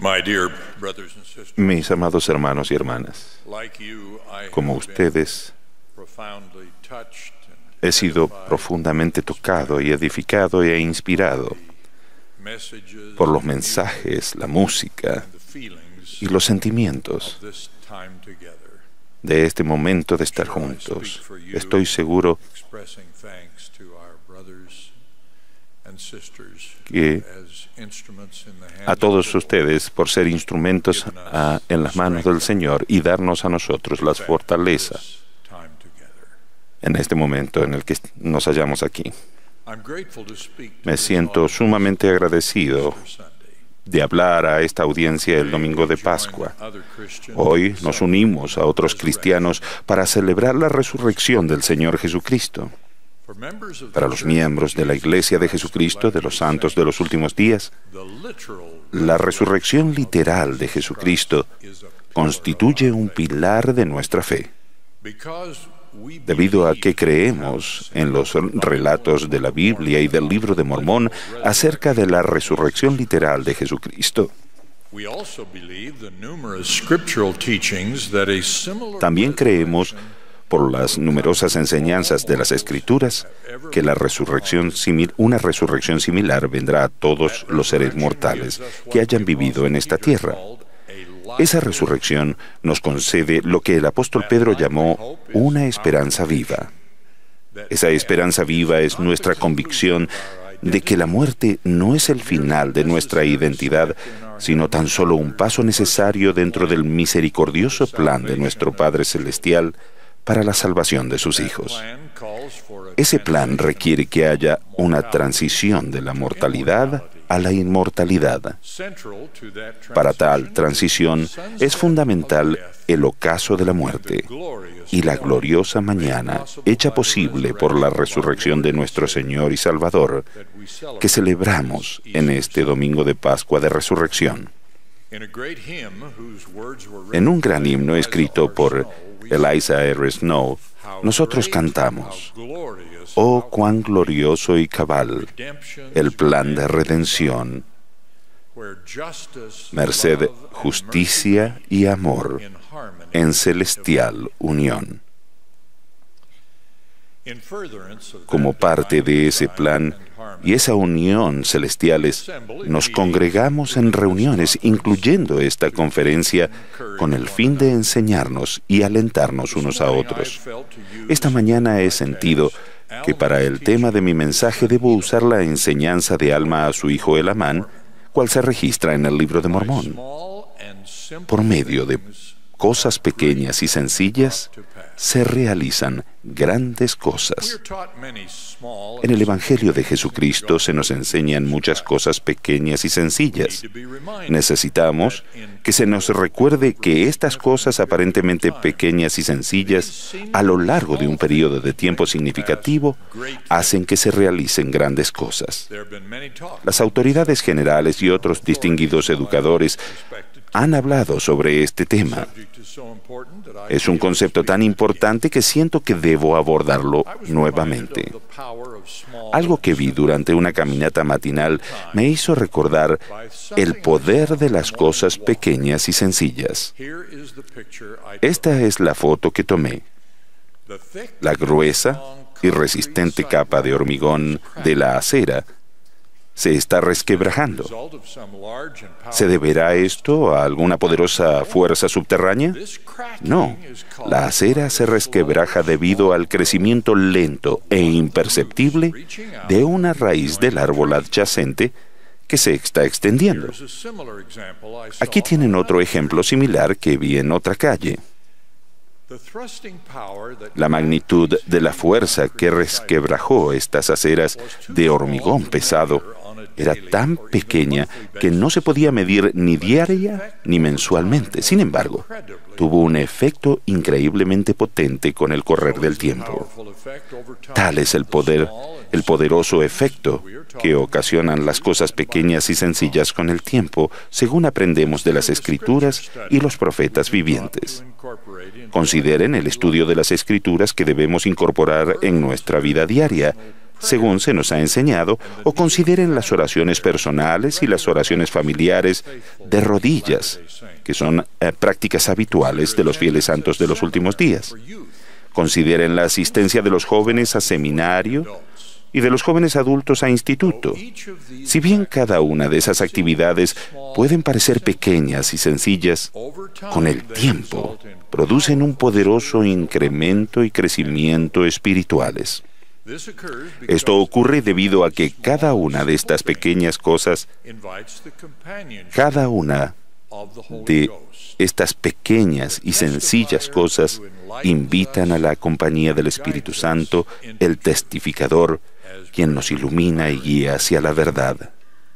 Mis amados hermanos y hermanas, como ustedes, he sido profundamente tocado y edificado e inspirado por los mensajes, la música y los sentimientos de este momento de estar juntos. Estoy seguro que a todos ustedes por ser instrumentos en las manos del Señor y darnos a nosotros las fortalezas en este momento en el que nos hallamos aquí. Me siento sumamente agradecido de hablar a esta audiencia el domingo de Pascua. Hoy nos unimos a otros cristianos para celebrar la resurrección del Señor Jesucristo. Para los miembros de la Iglesia de Jesucristo de los Santos de los Últimos Días, la resurrección literal de Jesucristo constituye un pilar de nuestra fe. Debido a que creemos en los relatos de la Biblia y del Libro de Mormón acerca de la resurrección literal de Jesucristo, también creemos, por las numerosas enseñanzas de las Escrituras, que una resurrección similar vendrá a todos los seres mortales que hayan vivido en esta tierra. Esa resurrección nos concede lo que el apóstol Pedro llamó una esperanza viva. Esa esperanza viva es nuestra convicción de que la muerte no es el final de nuestra identidad, sino tan solo un paso necesario dentro del misericordioso plan de nuestro Padre Celestial para la salvación de sus hijos. Ese plan requiere que haya una transición de la mortalidad a la inmortalidad. Para tal transición es fundamental el ocaso de la muerte y la gloriosa mañana hecha posible por la resurrección de nuestro Señor y Salvador, que celebramos en este domingo de Pascua de Resurrección. En un gran himno escrito por Eliza R. Snow, nosotros cantamos: «Oh, cuán glorioso y cabal el plan de redención, merced, justicia y amor en celestial unión». Como parte de ese plan y esa unión celestiales, nos congregamos en reuniones, incluyendo esta conferencia, con el fin de enseñarnos y alentarnos unos a otros. Esta mañana he sentido que para el tema de mi mensaje debo usar la enseñanza de Alma a su hijo Elamán, cual se registra en el Libro de Mormón. Por medio de cosas pequeñas y sencillas se realizan grandes cosas. En el Evangelio de Jesucristo se nos enseñan muchas cosas pequeñas y sencillas. Necesitamos que se nos recuerde que estas cosas aparentemente pequeñas y sencillas, a lo largo de un periodo de tiempo significativo, hacen que se realicen grandes cosas. Las autoridades generales y otros distinguidos educadores han hablado sobre este tema. Es un concepto tan importante que siento que debo abordarlo nuevamente. Algo que vi durante una caminata matinal me hizo recordar el poder de las cosas pequeñas y sencillas. Esta es la foto que tomé. La gruesa y resistente capa de hormigón de la acera se está resquebrajando. ¿Se deberá esto a alguna poderosa fuerza subterránea? No. La acera se resquebraja debido al crecimiento lento e imperceptible de una raíz del árbol adyacente que se está extendiendo. Aquí tienen otro ejemplo similar que vi en otra calle. La magnitud de la fuerza que resquebrajó estas aceras de hormigón pesado era tan pequeña que no se podía medir ni diaria ni mensualmente. Sin embargo, tuvo un efecto increíblemente potente con el correr del tiempo. Tal es el poderoso efecto que ocasionan las cosas pequeñas y sencillas con el tiempo, según aprendemos de las Escrituras y los profetas vivientes. Consideren el estudio de las Escrituras que debemos incorporar en nuestra vida diaria, según se nos ha enseñado, o consideren las oraciones personales y las oraciones familiares de rodillas, que son prácticas habituales de los fieles santos de los últimos días. Consideren la asistencia de los jóvenes a seminario y de los jóvenes adultos a instituto. Si bien cada una de esas actividades pueden parecer pequeñas y sencillas, con el tiempo producen un poderoso incremento y crecimiento espirituales. Esto ocurre debido a que cada una de estas pequeñas cosas, cada una de estas pequeñas y sencillas cosas invitan a la compañía del Espíritu Santo, el testificador, quien nos ilumina y guía hacia la verdad.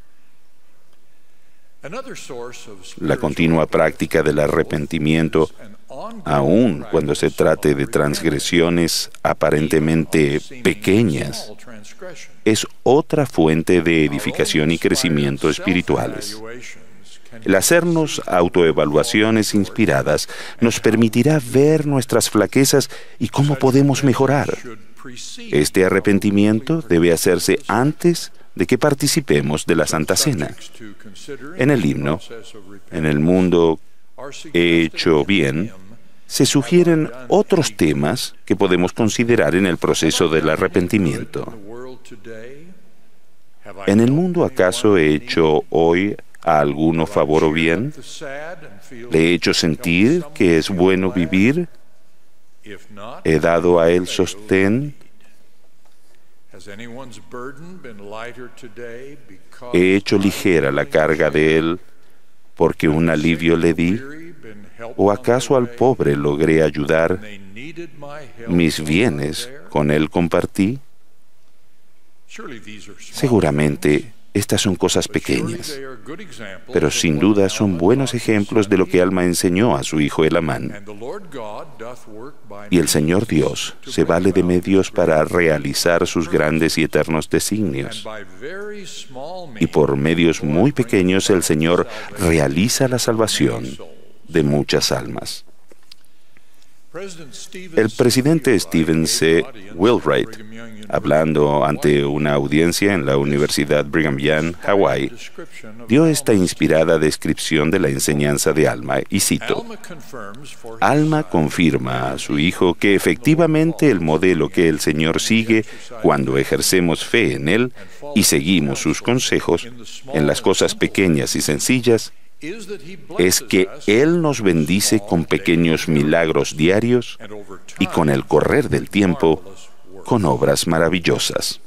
La continua práctica del arrepentimiento, aun cuando se trate de transgresiones aparentemente pequeñas, es otra fuente de edificación y crecimiento espirituales. El hacernos autoevaluaciones inspiradas nos permitirá ver nuestras flaquezas y cómo podemos mejorar. Este arrepentimiento debe hacerse antes de que participemos de la Santa Cena. En el himno, en el mundo he hecho bien, se sugieren otros temas que podemos considerar en el proceso del arrepentimiento. ¿En el mundo acaso he hecho hoy a alguno favor o bien? ¿Le he hecho sentir que es bueno vivir? ¿He dado a él sostén? ¿He hecho ligera la carga de él porque un alivio le di? ¿O acaso al pobre logré ayudar? ¿Mis bienes con él compartí? Seguramente estas son cosas pequeñas, pero sin duda son buenos ejemplos de lo que Alma enseñó a su hijo Elamán. Y el Señor Dios se vale de medios para realizar sus grandes y eternos designios. Y por medios muy pequeños el Señor realiza la salvación de muchas almas. El presidente Stephen C. Wheelwright, hablando ante una audiencia en la Universidad Brigham Young, Hawái, dio esta inspirada descripción de la enseñanza de Alma, y cito: Alma confirma a su hijo que efectivamente el modelo que el Señor sigue cuando ejercemos fe en Él y seguimos sus consejos en las cosas pequeñas y sencillas es que Él nos bendice con pequeños milagros diarios y con el correr del tiempo, con obras maravillosas.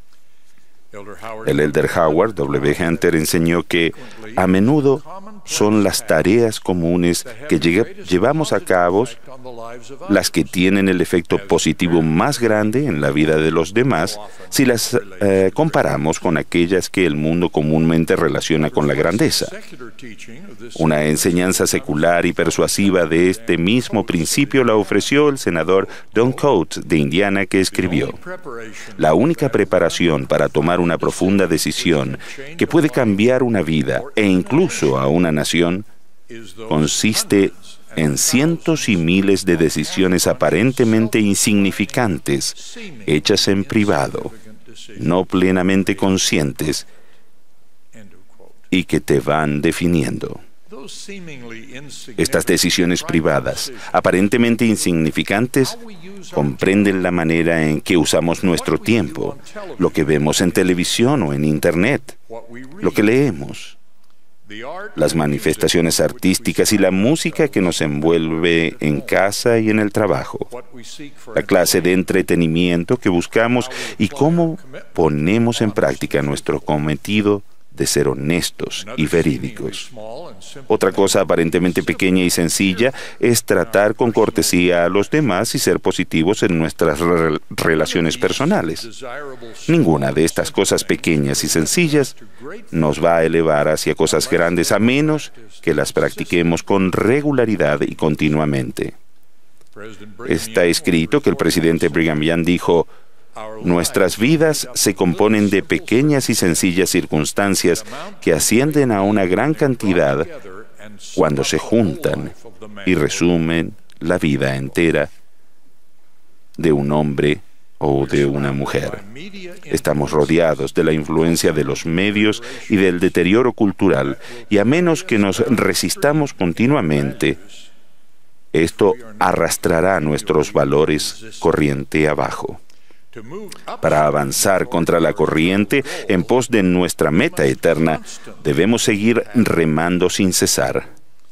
El elder Howard W. Hunter enseñó que a menudo son las tareas comunes que llevamos a cabo las que tienen el efecto positivo más grande en la vida de los demás si las comparamos con aquellas que el mundo comúnmente relaciona con la grandeza. Una enseñanza secular y persuasiva de este mismo principio la ofreció el senador Don Coates de Indiana, que escribió: la única preparación para tomar una profunda decisión que puede cambiar una vida e incluso a una nación consiste en cientos y miles de decisiones aparentemente insignificantes, hechas en privado, no plenamente conscientes, y que te van definiendo. Estas decisiones privadas, aparentemente insignificantes, comprenden la manera en que usamos nuestro tiempo, lo que vemos en televisión o en Internet, lo que leemos, las manifestaciones artísticas y la música que nos envuelve en casa y en el trabajo, la clase de entretenimiento que buscamos y cómo ponemos en práctica nuestro cometido de ser honestos y verídicos. Otra cosa aparentemente pequeña y sencilla es tratar con cortesía a los demás y ser positivos en nuestras relaciones personales. Ninguna de estas cosas pequeñas y sencillas nos va a elevar hacia cosas grandes a menos que las practiquemos con regularidad y continuamente. Está escrito que el presidente Brigham Young dijo: nuestras vidas se componen de pequeñas y sencillas circunstancias que ascienden a una gran cantidad cuando se juntan y resumen la vida entera de un hombre o de una mujer. Estamos rodeados de la influencia de los medios y del deterioro cultural, y a menos que nos resistamos continuamente, esto arrastrará nuestros valores corriente abajo. Para avanzar contra la corriente en pos de nuestra meta eterna, debemos seguir remando sin cesar.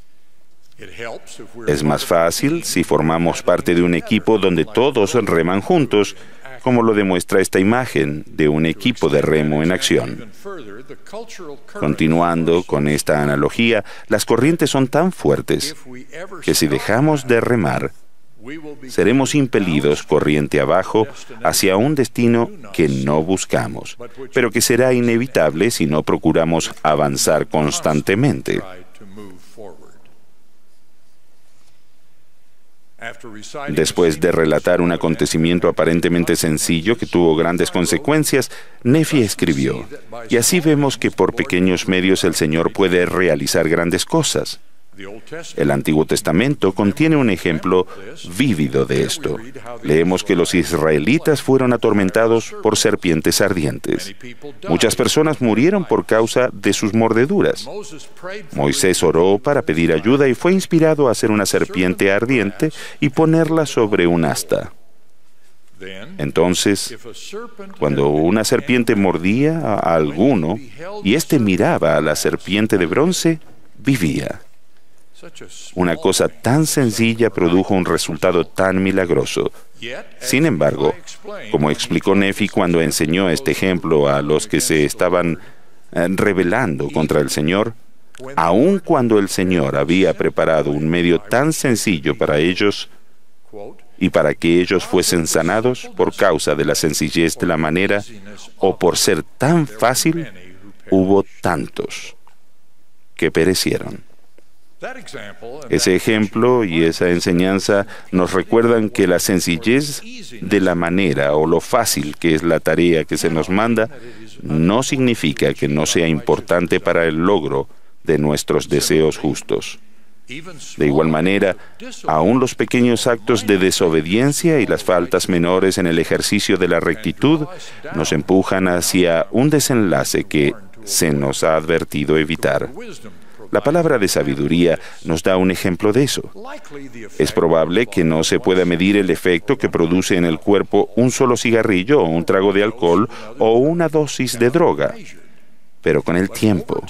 Es más fácil si formamos parte de un equipo donde todos reman juntos, como lo demuestra esta imagen de un equipo de remo en acción. Continuando con esta analogía, las corrientes son tan fuertes que si dejamos de remar, seremos impelidos corriente abajo hacia un destino que no buscamos, pero que será inevitable si no procuramos avanzar constantemente. Después de relatar un acontecimiento aparentemente sencillo que tuvo grandes consecuencias, Nefi escribió: y así vemos que por pequeños medios el Señor puede realizar grandes cosas. El Antiguo Testamento contiene un ejemplo vívido de esto. Leemos que los israelitas fueron atormentados por serpientes ardientes. Muchas personas murieron por causa de sus mordeduras. Moisés oró para pedir ayuda y fue inspirado a hacer una serpiente ardiente y ponerla sobre un asta. Entonces, cuando una serpiente mordía a alguno y éste miraba a la serpiente de bronce, vivía. Una cosa tan sencilla produjo un resultado tan milagroso. Sin embargo, como explicó Nefi cuando enseñó este ejemplo a los que se estaban rebelando contra el Señor, aun cuando el Señor había preparado un medio tan sencillo para ellos y para que ellos fuesen sanados por causa de la sencillez de la manera o por ser tan fácil, hubo tantos que perecieron. Ese ejemplo y esa enseñanza nos recuerdan que la sencillez de la manera o lo fácil que es la tarea que se nos manda no significa que no sea importante para el logro de nuestros deseos justos. De igual manera, aún los pequeños actos de desobediencia y las faltas menores en el ejercicio de la rectitud nos empujan hacia un desenlace que se nos ha advertido evitar. La palabra de sabiduría nos da un ejemplo de eso. Es probable que no se pueda medir el efecto que produce en el cuerpo un solo cigarrillo o un trago de alcohol o una dosis de droga, pero con el tiempo,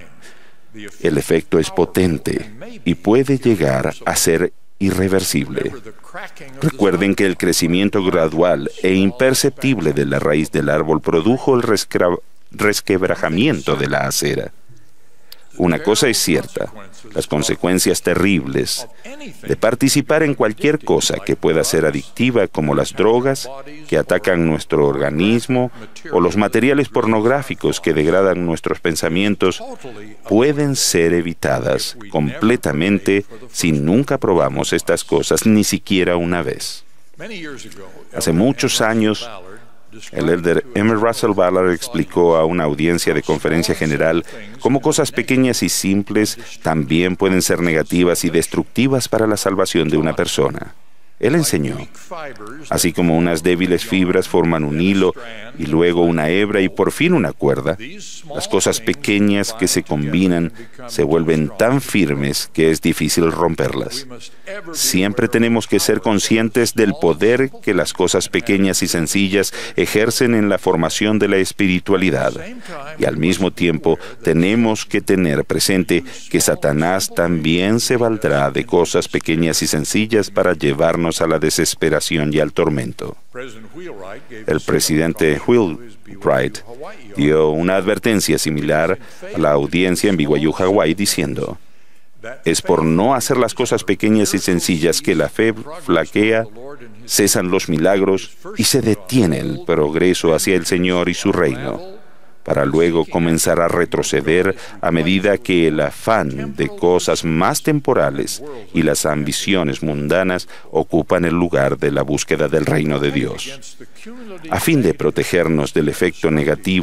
el efecto es potente y puede llegar a ser irreversible. Recuerden que el crecimiento gradual e imperceptible de la raíz del árbol produjo el resquebrajamiento de la acera. Una cosa es cierta, las consecuencias terribles de participar en cualquier cosa que pueda ser adictiva, como las drogas que atacan nuestro organismo o los materiales pornográficos que degradan nuestros pensamientos, pueden ser evitadas completamente si nunca probamos estas cosas ni siquiera una vez. Hace muchos años, el elder M. Russell Ballard explicó a una audiencia de conferencia general cómo cosas pequeñas y simples también pueden ser negativas y destructivas para la salvación de una persona. Él enseñó: así como unas débiles fibras forman un hilo y luego una hebra y por fin una cuerda, las cosas pequeñas que se combinan se vuelven tan firmes que es difícil romperlas. Siempre tenemos que ser conscientes del poder que las cosas pequeñas y sencillas ejercen en la formación de la espiritualidad. Y al mismo tiempo tenemos que tener presente que Satanás también se valdrá de cosas pequeñas y sencillas para llevarnos a la desesperación y al tormento. El presidente Wheelwright dio una advertencia similar a la audiencia en BYU, Hawái, diciendo: es por no hacer las cosas pequeñas y sencillas que la fe flaquea, cesan los milagros y se detiene el progreso hacia el Señor y su reino, para luego comenzar a retroceder a medida que el afán de cosas más temporales y las ambiciones mundanas ocupan el lugar de la búsqueda del reino de Dios. A fin de protegernos del efecto negativo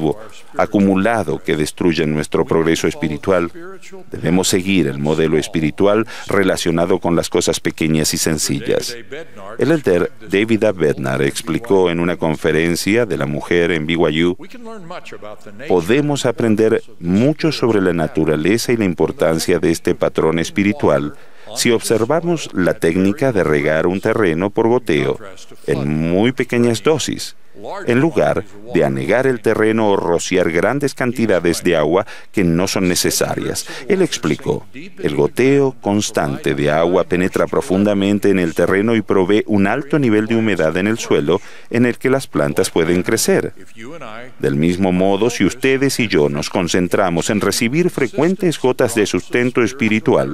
acumulado que destruyen nuestro progreso espiritual, debemos seguir el modelo espiritual relacionado con las cosas pequeñas y sencillas. El elder David A. Bednar explicó en una conferencia de la mujer en BYU: podemos aprender mucho sobre la naturaleza y la importancia de este patrón espiritual si observamos la técnica de regar un terreno por goteo en muy pequeñas dosis, en lugar de anegar el terreno o rociar grandes cantidades de agua que no son necesarias. Él explicó: el goteo constante de agua penetra profundamente en el terreno y provee un alto nivel de humedad en el suelo en el que las plantas pueden crecer. Del mismo modo, si ustedes y yo nos concentramos en recibir frecuentes gotas de sustento espiritual,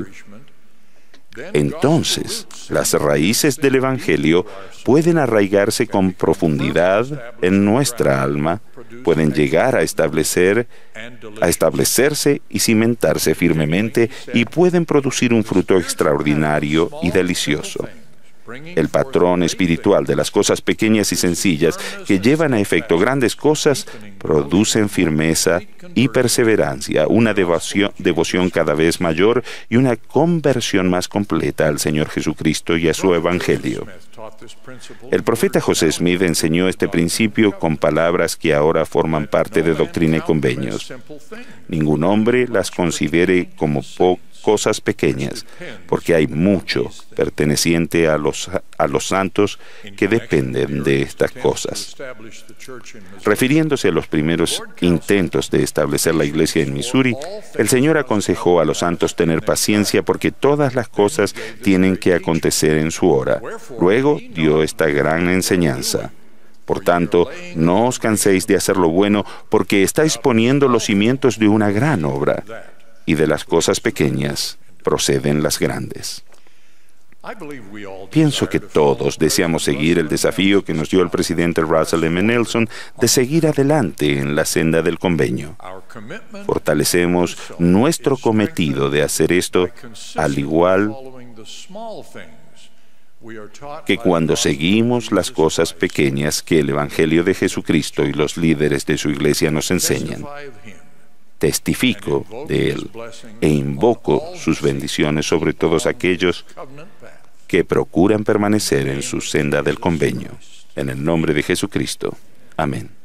entonces las raíces del Evangelio pueden arraigarse con profundidad en nuestra alma, pueden llegar a establecerse y cimentarse firmemente y pueden producir un fruto extraordinario y delicioso. El patrón espiritual de las cosas pequeñas y sencillas que llevan a efecto grandes cosas producen firmeza y perseverancia, una devoción cada vez mayor y una conversión más completa al Señor Jesucristo y a su Evangelio. El profeta José Smith enseñó este principio con palabras que ahora forman parte de Doctrina y Convenios. Ningún hombre las considere como cosas pequeñas, porque hay mucho perteneciente a los santos que dependen de estas cosas. Refiriéndose a los primeros intentos de establecer la iglesia en Missouri, el Señor aconsejó a los santos tener paciencia porque todas las cosas tienen que acontecer en su hora. Luego dio esta gran enseñanza: por tanto, no os canséis de hacer lo bueno, porque estáis poniendo los cimientos de una gran obra, y de las cosas pequeñas proceden las grandes. Pienso que todos deseamos seguir el desafío que nos dio el presidente Russell M. Nelson de seguir adelante en la senda del convenio. Fortalecemos nuestro cometido de hacer esto, al igual que cuando seguimos las cosas pequeñas que el Evangelio de Jesucristo y los líderes de su iglesia nos enseñan. Testifico de Él e invoco sus bendiciones sobre todos aquellos que procuran permanecer en su senda del convenio. En el nombre de Jesucristo. Amén.